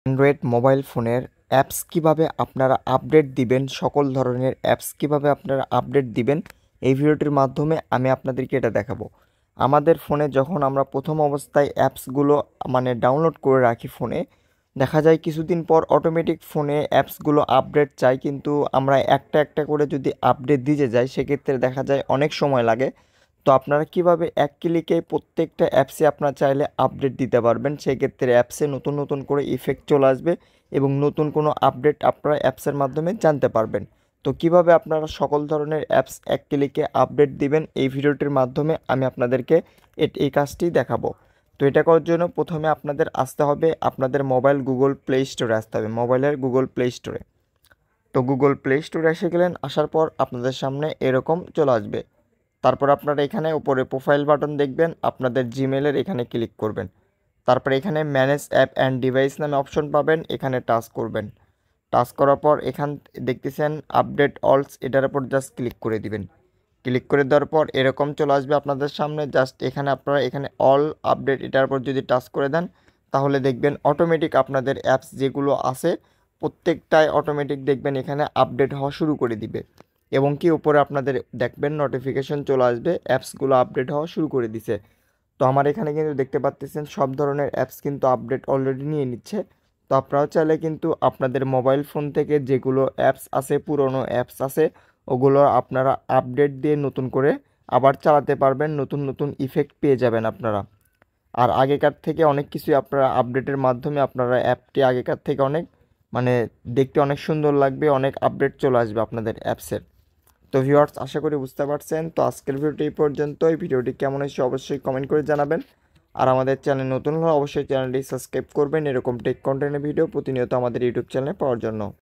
Android mobile ফোনের apps কিভাবে আপনারা আপডেট দিবেন, সকল ধরনের অ্যাপস কিভাবে আপনারা আপডেট দিবেন, এই ভিডিওটির মাধ্যমে আমি আপনাদেরকে এটা দেখাবো। আমাদের ফোনে যখন আমরা প্রথম অবস্থায় অ্যাপসগুলো ডাউনলোড করে রাখি ফোনে, দেখা যায় কিছুদিন পর অটোমেটিক ফোনে অ্যাপসগুলো আপডেট চাই, কিন্তু আমরা একটা একটা করে যদি আপডেট দিতে যাই সেক্ষেত্রে দেখা যায় অনেক সময় লাগে। তো আপনারা কিভাবে এক ক্লিকে প্রত্যেকটা অ্যাপসে আপনারা চাইলে আপডেট দিতে পারবেন, সেক্ষেত্রে অ্যাপসে নতুন নতুন করে ইফেক্ট চলে আসবে এবং নতুন কোনো আপডেট আপনারা অ্যাপসের মাধ্যমে জানতে পারবেন। তো কিভাবে আপনারা সকল ধরনের অ্যাপস এক ক্লিকে আপডেট দিবেন, এই ভিডিওটির মাধ্যমে আমি আপনাদেরকে এই কাজটি দেখাবো। তো এটা করার জন্য প্রথমে আপনাদের আসতে হবে আপনাদের মোবাইল গুগল প্লে স্টোরে আসতে হবে, মোবাইলের গুগল প্লে স্টোরে। তো গুগল প্লে স্টোরে এসে গেলেন, আসার পর আপনাদের সামনে এরকম চলে আসবে। তারপর আপনারা এখানে উপরে প্রোফাইল বাটন দেখবেন, আপনাদের জিমেলের এখানে ক্লিক করবেন। তারপর এখানে ম্যানেজ অ্যাপ অ্যান্ড ডিভাইস নামে অপশন পাবেন, এখানে টাচ করবেন। টাচ করার পর এখান দেখতেছেন আপডেট অলস, এটার উপর জাস্ট ক্লিক করে দিবেন। ক্লিক করে দেওয়ার পর এরকম চলে আসবে আপনাদের সামনে। জাস্ট এখানে আপনারা এখানে অল আপডেট এটার উপর যদি টাচ করে দেন, তাহলে দেখবেন অটোমেটিক আপনাদের অ্যাপস যেগুলো আছে প্রত্যেকটাই অটোমেটিক দেখবেন এখানে আপডেট হওয়া শুরু করে দিবে। এবং কি উপরে আপনাদের দেখবেন নোটিফিকেশন চলে আসবে, অ্যাপসগুলো আপডেট হওয়া শুরু করে দিছে। তো আমার এখানে কিন্তু দেখতে পাচ্ছেন সব ধরনের অ্যাপস কিন্তু আপডেট অলরেডি নিয়ে নিচ্ছে। তো আপনারাও চাইলে কিন্তু আপনাদের মোবাইল ফোন থেকে যেগুলো অ্যাপস আছে, পুরনো অ্যাপস আছে, ওগুলো আপনারা আপডেট দিয়ে নতুন করে আবার চালাতে পারবেন, নতুন নতুন ইফেক্ট পেয়ে যাবেন আপনারা। আর আগেকার থেকে অনেক কিছুই আপনারা আপডেটের মাধ্যমে আপনারা অ্যাপটি আগেকার থেকে অনেক মানে দেখতে অনেক সুন্দর লাগবে, অনেক আপডেট চলে আসবে আপনাদের অ্যাপসের। তো ভিউয়ার্স, আশা করি বুঝতে পারছেন। তো আজকের ভিডিওটি এই পর্যন্ত। এই ভিডিওটি কেমন হয়েছে অবশ্যই কমেন্ট করে জানাবেন। আর আমাদের চ্যানেল নতুন হলে অবশ্যই চ্যানেলটি সাবস্ক্রাইব করবেন এরকম টেক কন্টেন্টের ভিডিও প্রতিনিয়ত আমাদের ইউটিউব চ্যানেলে পাওয়ার জন্য।